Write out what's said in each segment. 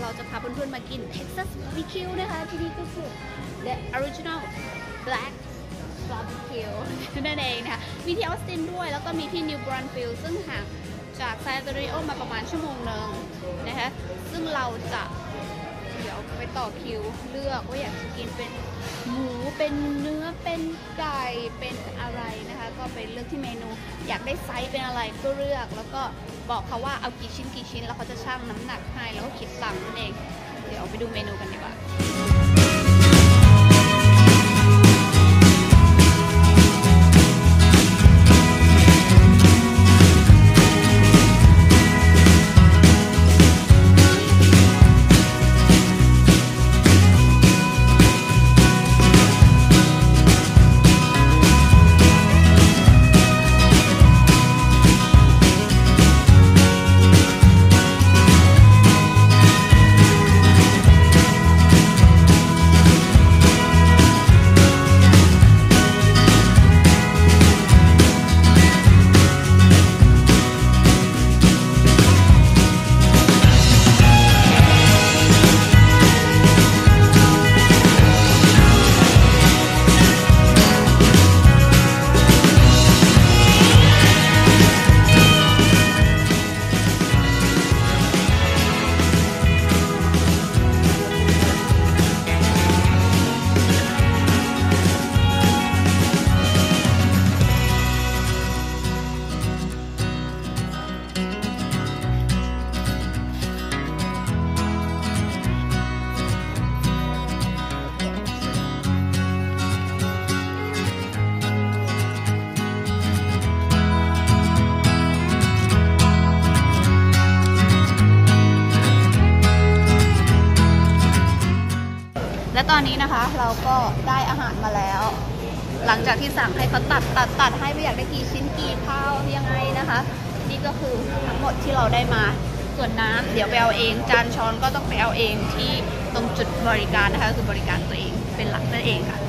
จะพาเพื่อนๆมากิน Texas BBQ นะคะที่นี่ก็คือ The Original Black Barbecue นั่นเองนะคะมีที่ออสตินด้วยแล้วก็มีที่นิวบรันฟิลด์ซึ่งห่างจากซานอันโตนิโอมาประมาณชั่วโมงหนึ่งนะคะซึ่งเราจะเดี๋ยวไปต่อคิวเลือกว่าอยากจะกินเป็นหมูเป็นเนื้อเป็นไก่เป็นอะไรนะคะก็ไปเลือกที่เมนูอยากได้ไซส์เป็นอะไรก็เลือกแล้วก็บอกเขาว่าเอากี่ชิ้นแล้วเขาจะชั่งน้ำหนักให้แล้วก็คิดตังค์นั่นเองเดี๋ยวไปดูเมนูกันดีกว่าและตอนนี้นะคะเราก็ได้อาหารมาแล้วหลังจากที่สั่งให้เขาตัดให้ว่าอยากได้กี่ชิ้นกี่ข้าวยังไงนะคะนี่ก็คือทั้งหมดที่เราได้มาส่วนน้ำเดี๋ยวไปเอาเองจานช้อนก็ต้องไปเอาเองที่ตรงจุดบริการนะคะคือบริการตัวเองเป็นหลักนั่นเองค่ะ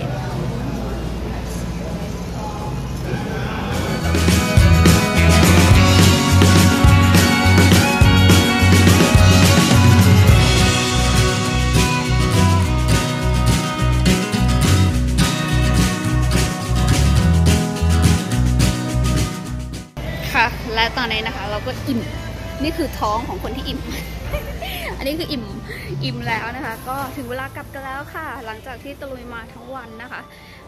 และตอนนี้นะคะเราก็อิ่มนี่คือท้องของคนที่อิ่ม อันนี้คืออิ่มแล้วนะคะก็ถึงเวลากลับกันแล้วค่ะหลังจากที่ตะลุยมาทั้งวันนะคะ